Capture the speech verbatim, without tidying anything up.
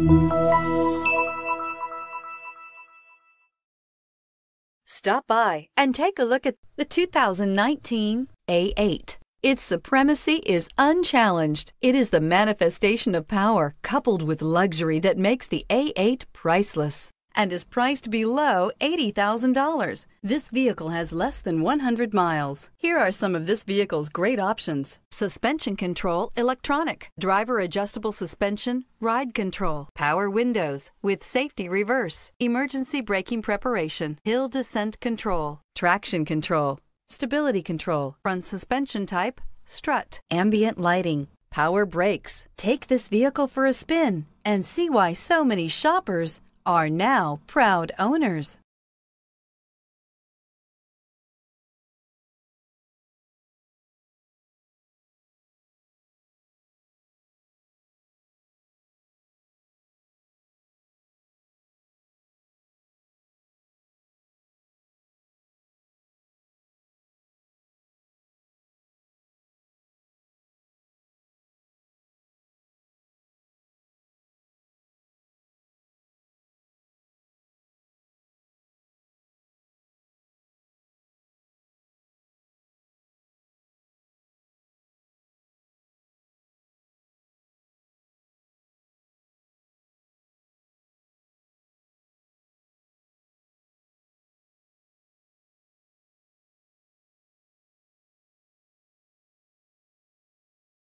Stop by and take a look at the two thousand nineteen A eight. Its supremacy is unchallenged. It is the manifestation of power coupled with luxury that makes the A eight priceless and is priced below eighty thousand dollars. This vehicle has less than one hundred miles. Here are some of this vehicle's great options: suspension control, electronic, driver adjustable suspension, ride control, power windows with safety reverse, emergency braking preparation, hill descent control, traction control, stability control, front suspension type, strut, ambient lighting, power brakes. Take this vehicle for a spin and see why so many shoppers are now proud owners.